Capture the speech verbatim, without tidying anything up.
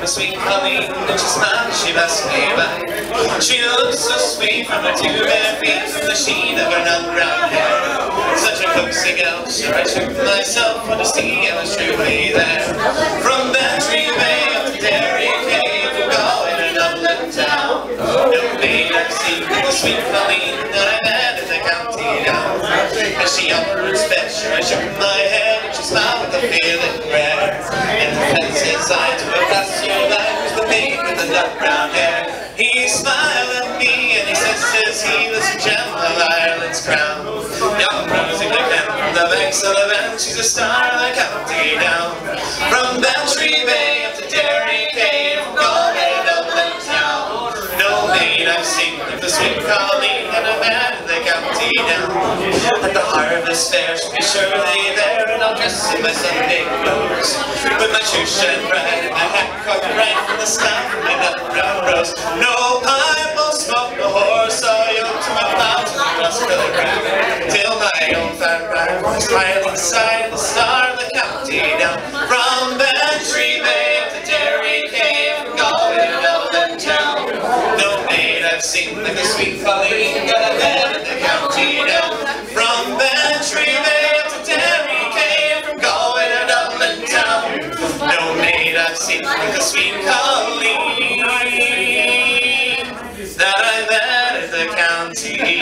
the sweet Colleen, and she smiled as she passed me by. She looked so sweet from her two bare feet, from the sheen of her nut brown hair. Such a coaxing gal, sure I shook myself for to see I was truly there. From Bantry Bay up to Derry Cave, from Galway to Dublin town, no maid I've seen the sweet Colleen that I met in the county down. As she upwards fed, sure I shook my head, and she smiled with a feeling rare. And the fence's eye to a castle light was the maid with the nut brown hair. He smiled at me and he says, says he was a gem of Ireland's crown. Young Rosie McCann from the banks of the Bann, she's a star of the county down. From Bantry Bay up to Derry Cave, from Galway to Dublin town, no maid I've seen like the sweet Colleen that I met in the county down. At the harvest fair she'll be surely there, and I'll dress in my Sunday clothes, with my shoes shine bright and my hat cocked right from the sky from my nut brown rose. No pipe will smoke, no horse or yoke to my plows and the dust for the ground, till my old fat ride was smiling side the star of the county down. From Bantry Bay to Derry Cave, from Galway to Dublin town, no maid I've seen like the sweet Colleen that I met in the county down. From Bantry Bay to Derry Cave, from Galway to Dublin town, no maid I've seen like the sweet Colleen that I met in the county